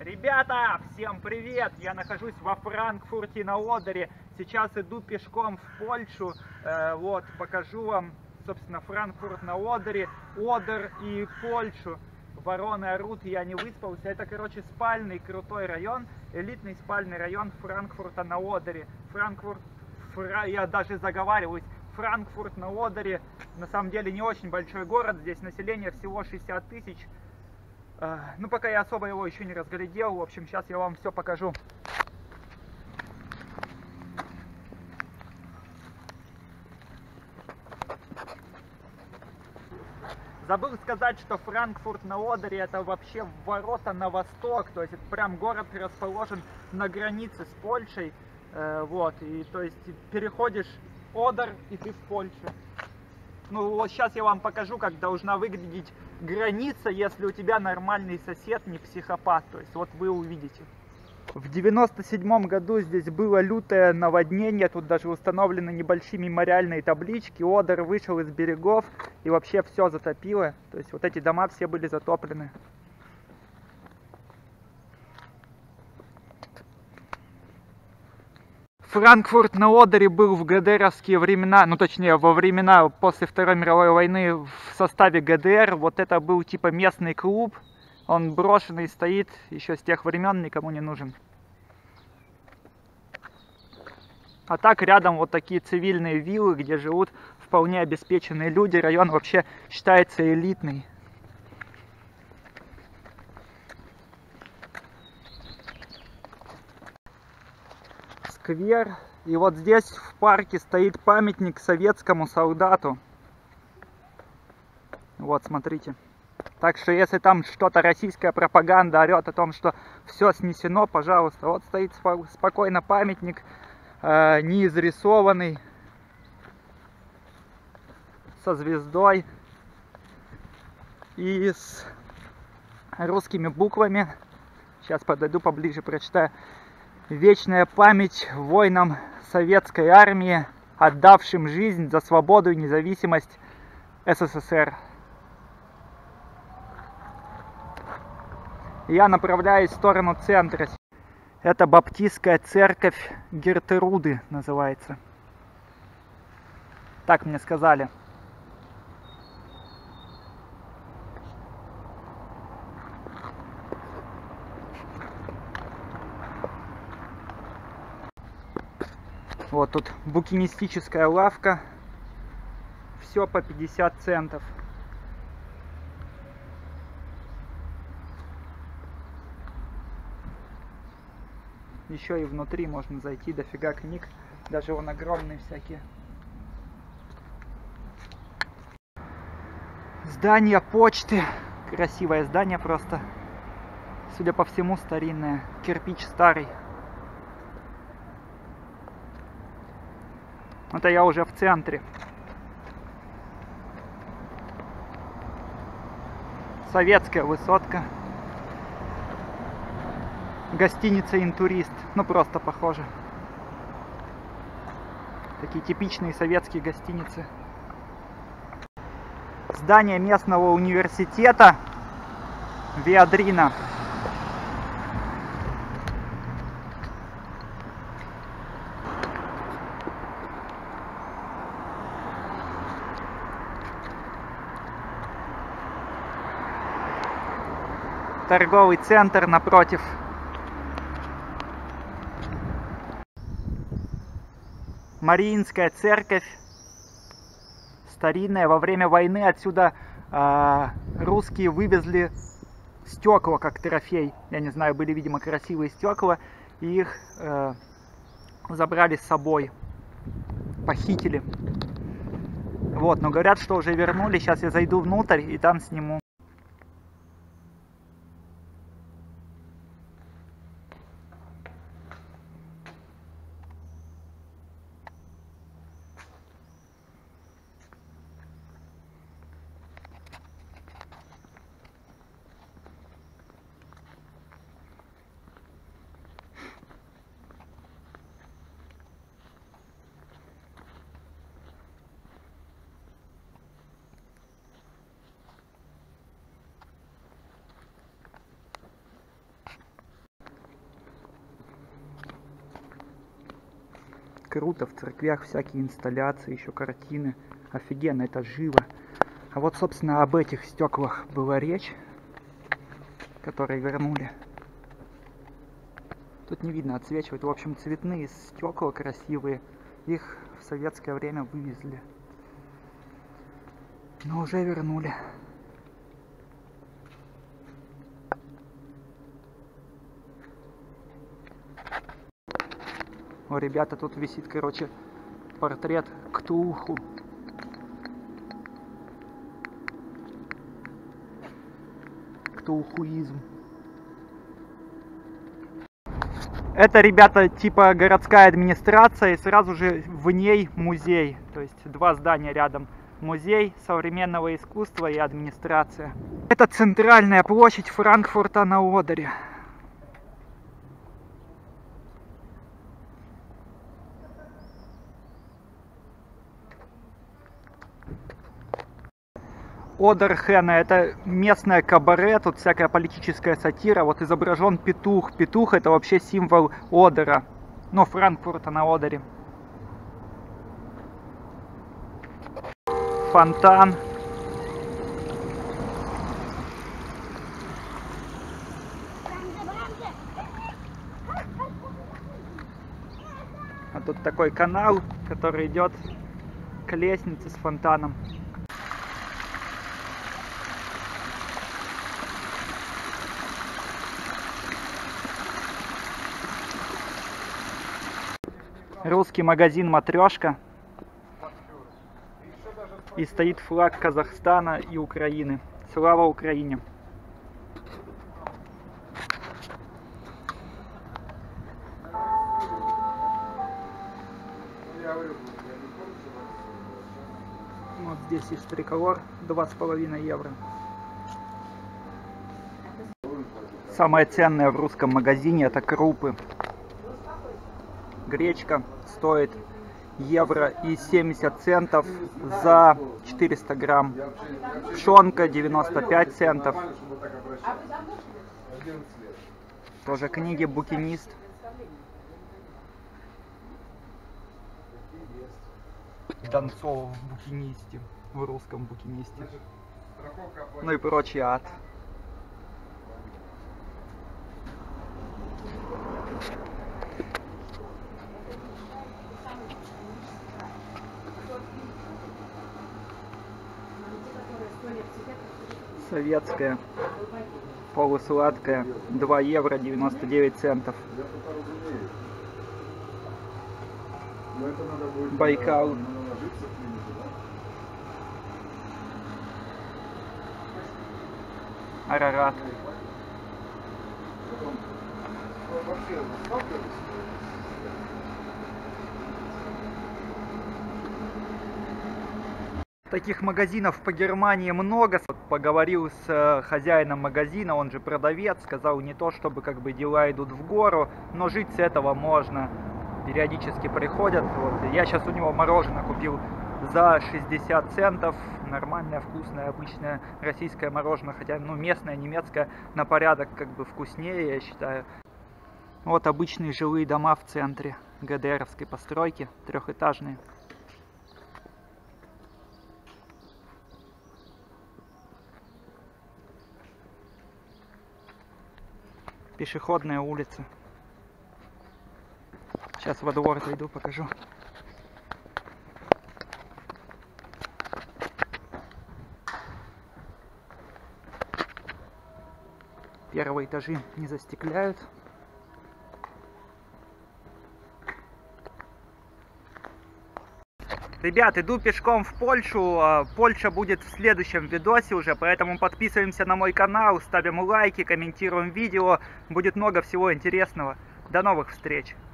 Ребята, всем привет! Я нахожусь во Франкфурте на Одере. Сейчас иду пешком в Польшу. Вот, покажу вам, собственно, Франкфурт на Одере, Одер и Польшу. Вороны орут, я не выспался. Это, короче, спальный крутой район, элитный спальный район Франкфурта на Одере. Я даже заговариваюсь. Франкфурт на Одере, на самом деле, не очень большой город. Здесь население всего 60 тысяч. Ну, пока я особо его еще не разглядел. В общем, сейчас я вам все покажу. Забыл сказать, что Франкфурт на Одере это вообще ворота на восток. То есть это прям город расположен на границе с Польшей. Вот, и то есть переходишь Одер и ты в Польше. Ну вот сейчас я вам покажу, как должна выглядеть граница, если у тебя нормальный сосед, не психопат. То есть вот вы увидите. В 97 году здесь было лютое наводнение, тут даже установлены небольшие мемориальные таблички. Одер вышел из берегов и вообще все затопило. То есть вот эти дома все были затоплены. Франкфурт на Одере был в ГДРовские времена, ну точнее во времена после Второй мировой войны в составе ГДР. Вот это был типа местный клуб, он брошенный стоит еще с тех времен, никому не нужен. А так рядом вот такие цивильные виллы, где живут вполне обеспеченные люди. Район вообще считается элитный. Сквер. И вот здесь в парке стоит памятник советскому солдату. Вот, смотрите. Так что если там что-то российская пропаганда орет о том, что все снесено, пожалуйста. Вот стоит спокойно памятник, не изрисованный, со звездой и с русскими буквами. Сейчас подойду поближе, прочитаю. Вечная память воинам советской армии, отдавшим жизнь за свободу и независимость СССР. Я направляюсь в сторону центра. Это баптистская церковь Гертеруды называется. Так мне сказали. Вот тут букинистическая лавка. Все по 50 центов. Еще и внутри можно зайти, дофига книг. Даже вон огромные всякие. Здание почты. Красивое здание просто. Судя по всему, старинное. Кирпич старый. Это я уже в центре. Советская высотка. Гостиница «Интурист». Ну, просто похоже. Такие типичные советские гостиницы. Здание местного университета Виадрина. Торговый центр напротив. Мариинская церковь. Старинная. Во время войны отсюда русские вывезли стекла как трофей. Я не знаю, были, видимо, красивые стекла. И их забрали с собой. Похитили. Вот, но говорят, что уже вернули. Сейчас я зайду внутрь и там сниму. Круто, в церквях всякие инсталляции, еще картины. Офигенно, это живо. А вот, собственно, об этих стеклах была речь, которые вернули. Тут не видно, отсвечивает. В общем, цветные стекла красивые. Их в советское время вывезли. Но уже вернули. О, ребята, тут висит, короче, портрет Ктулху. Ктулхуизм. Это, ребята, типа городская администрация, и сразу же в ней музей. То есть два здания рядом. Музей современного искусства и администрация. Это центральная площадь Франкфурта на Одере. Одерхена — это местное кабаре, тут всякая политическая сатира. Вот изображен петух. Петух — это вообще символ Одера. Ну, Франкфурта на Одере. Фонтан. А тут такой канал, который идет к лестнице с фонтаном. Русский магазин «Матрешка». И стоит флаг Казахстана и Украины. Слава Украине! Вот здесь есть триколор, 2,5 евро. Самое ценное в русском магазине — это крупы. Гречка стоит евро и 70 центов за 400 грамм. Пшенка 95 центов. Тоже книги «Букинист». Донцова в «Букинисте», в русском «Букинисте». Ну и прочий ад. Советская, полусладкая, 2 евро 99 центов. Байкал. Арарат. Таких магазинов по Германии много. Поговорил с хозяином магазина, он же продавец, сказал, не то чтобы как бы дела идут в гору, но жить с этого можно. Периодически приходят. Вот. Я сейчас у него мороженое купил за 60 центов. Нормальное, вкусное, обычное российское мороженое, хотя ну, местное, немецкое, на порядок как бы вкуснее, я считаю. Вот обычные жилые дома в центре ГДРовской постройки, трехэтажные. Пешеходная улица. Сейчас во двор зайду, покажу. Первые этажи не застекляют. Ребят, иду пешком в Польшу. Польша будет в следующем видосе уже, поэтому подписываемся на мой канал, ставим лайки, комментируем видео. Будет много всего интересного. До новых встреч!